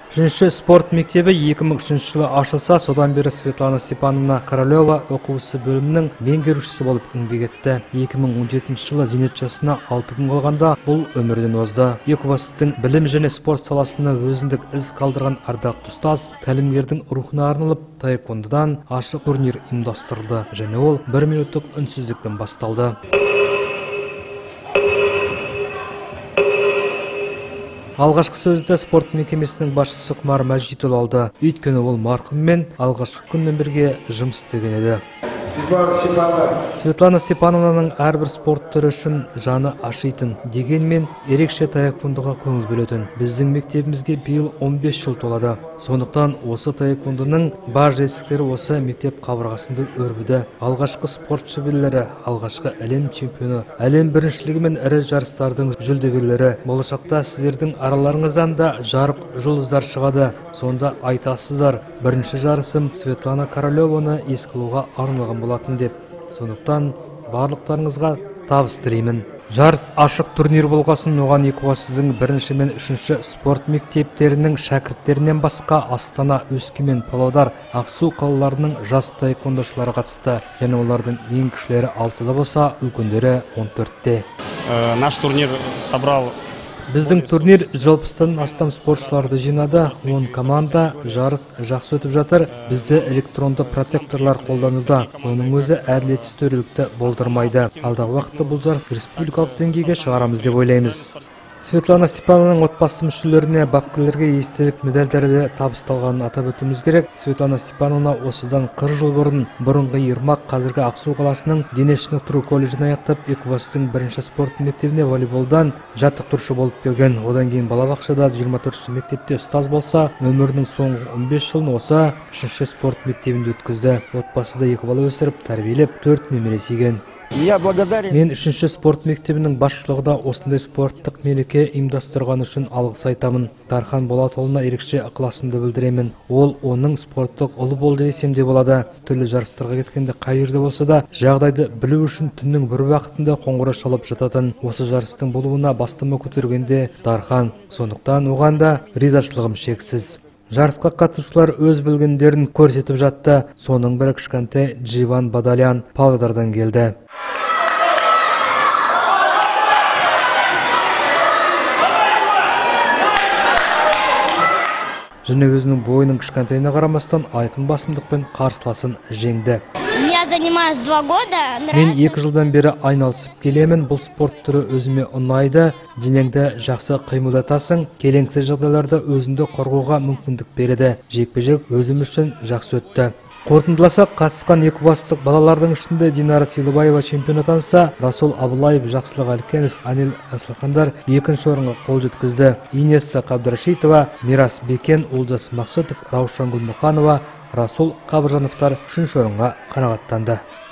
Үшінші спорт мектебі 2003 жылы ашылса, содан бері Светлана Степановна Королева оқуысы бөлімінің меңгерушісі болып еңбек етті. 2017 жылы зейнет жасына 6 күн қалғанда бұл өмірден озды. Екібастұздың білім және спорт саласында өзіндік із қалдырған ардақты ұстаз тәлімгердің рухына арналып таэквондодан ашық турнир ұйымдастырылды және ол 1 минуттық үнсіздікпен басталды. Алғашқы сөзді спорт мекемесінің басшысы Құмар Мәжитұлы алды. Өйткені ол марқұммен алғашқы күннен бірге жұмыс істеген еді. Светлана Степановнаның әрбір спорт түрі үшін жаны ашитын, дегенмен ерекше таэквондоға көңіл бөлетін. Біздің мектебімізге биыл 15 жыл толады. Сондықтан осы таэквондоның бар жетістіктері осы мектеп қабырғасында өрбіді. Алғашқы спорт шеберлері, алғашқы әлем чемпионы, әлем біріншілігі мен ірі жарыстардың жүлдегерлері. Болашақта сіздердің араларыңыздан да жарық жұлдыздар шығады. Сонда айтасыздар, бірінші жарысым Светлана Королеваны еске алуға арналған болатын деп. Сондықтан барлықтарыңызға табыс тілеймін. Жарыс ашық турнир болғасын, оған Екібастұздың бірінші мен үшінші спорт мектептерінің шәкірттерінен басқа Астана, Өскемен, Павлодар, Ақсу қалаларының жас таэквондошылары қатысты. Және олардың ең кішілері 6-да болса, үлкендері 14-те. Наш турнир собрал. Біздің турнир 60-тан астам спортшыларды жинады. 10 команда, жарыс жақсы өтіп жатыр. Бізде электронды протекторлар қолдануда. Оның өзі әділетсіз төрелікті болдырмайды. Алдағы уақытта бұл жарыс республикалық деңгейге шығарамыз деп ойлаймыз. Светлана Степановнаның отбасы мүшелеріне, бапкерлерге естелік медальдері де табысталғанын атап өтуіміз керек. Светлана Степановна осыдан 40 жыл бұрын бұрынғы Ермак, қазіргі Ақсу қаласының дене шынықтыру колледжін аяқтап, Екібастұздың бірінші спорт мектебіне волейболдан жаттықтырушы болып келген. Одан кейін балабақшада 24-ші мектепте ұстаз болса, өмірінің соңғы 15 жылын осы 3-ші спорт мектебінде өткізді. Отбасыда 2 бала өсіріп, тәрбиелеп, 4 немере сүйген. Мен 3-ші спорт мектебінің басшылығында осындай спорттық мереке ұйымдастырғаны үшін алғыс айтамын. Дархан Болатұлына ерекше ықыласымды білдіремін. Ол оның спорттық ұлы болды десем де болады. Түрлі жарыстарға кеткенде қай жерде болса да, жағдайды білу үшін түннің бір уақытында қоңырау шалып жататын. Осы жарыстың болуына бастама көтергенде Дархан. Сондықтан оған да ризашылығым шексіз. Жарысқа қатысушылар өз білгендерін көрсетіп жатты. Соның бірі кішкентай Дживан Бадалян Павлодардан келді. Және өзінің бойының кішкентайына қарамастан айқын басымдықпен қарсыласын жеңді. Мен 2 жылдан бері айналысып келемін. Бұл спорт түрі өзіме ұнайды. Денеңді жақсы қимылдатасың. Келеңсіз жағдайларда өзіңді қорғауға мүмкіндік береді. Жекпе-жек өзім үшін жақсы өтті. Қорытындыласақ, қатысқан екібастұздық балалардың ішінде Динара Силыбаева чемпион атанса, Расул Абылаев, Жақсылық Әлкенов, Анил Асылхандар 2-ші орынға қол жеткізді. Инесса Қабдрашитова, Мирас Бекен, Олжас Мақсұтов, Раушан Гүлмұханова, Расул Қабыржановтар 3-ші орынға қанағаттанды.